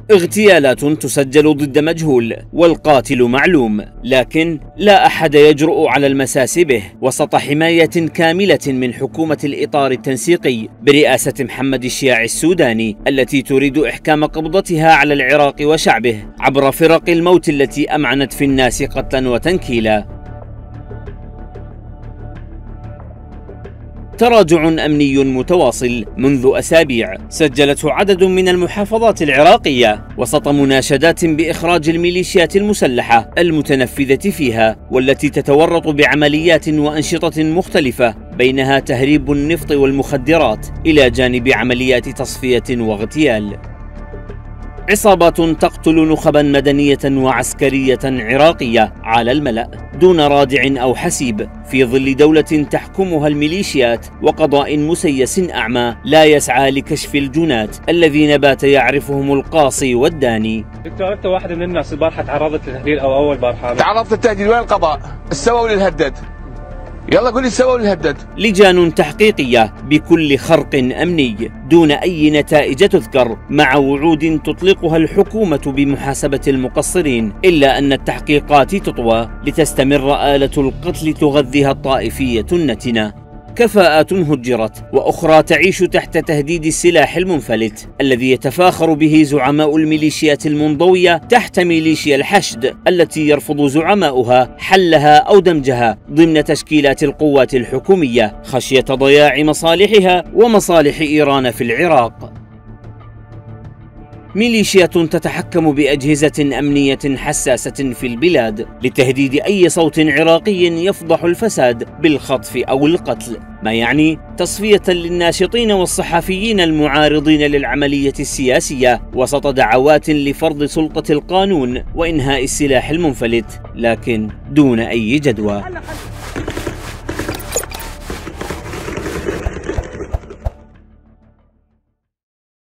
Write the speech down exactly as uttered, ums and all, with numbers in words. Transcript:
اغتيالات تسجل ضد مجهول والقاتل معلوم، لكن لا أحد يجرؤ على المساس به وسط حماية كاملة من حكومة الإطار التنسيقي برئاسة محمد الشياع السوداني التي تريد إحكام قبضتها على العراق وشعبه عبر فرق الموت التي أمعنت في الناس قتلا وتنكيلا. تراجع أمني متواصل منذ أسابيع سجلته عدد من المحافظات العراقية وسط مناشدات بإخراج الميليشيات المسلحة المتنفذة فيها، والتي تتورط بعمليات وأنشطة مختلفة بينها تهريب النفط والمخدرات إلى جانب عمليات تصفية واغتيال. عصابات تقتل نخبا مدنية وعسكرية عراقية على الملأ دون رادع أو حسيب في ظل دولة تحكمها الميليشيات وقضاء مسيس أعمى لا يسعى لكشف الجنات الذين بات يعرفهم القاصي والداني. دكتور، أنت واحد من الناس البارحة تعرضت للتهديد أو أول بارحة؟ تعرضت للتهديد. وين القضاء؟ السووا للهدد. يلا قولي السبب الهدد. لجان تحقيقية بكل خرق أمني دون أي نتائج تذكر، مع وعود تطلقها الحكومة بمحاسبة المقصرين، إلا أن التحقيقات تطوى لتستمر آلة القتل تغذيها الطائفية النتنة. كفاءات هجرت وأخرى تعيش تحت تهديد السلاح المنفلت الذي يتفاخر به زعماء الميليشيات المنضوية تحت ميليشيا الحشد التي يرفض زعماؤها حلها أو دمجها ضمن تشكيلات القوات الحكومية خشية ضياع مصالحها ومصالح إيران في العراق. ميليشيات تتحكم بأجهزة أمنية حساسة في البلاد لتهديد أي صوت عراقي يفضح الفساد بالخطف أو القتل، ما يعني تصفية للناشطين والصحفيين المعارضين للعملية السياسية وسط دعوات لفرض سلطة القانون وإنهاء السلاح المنفلت، لكن دون أي جدوى.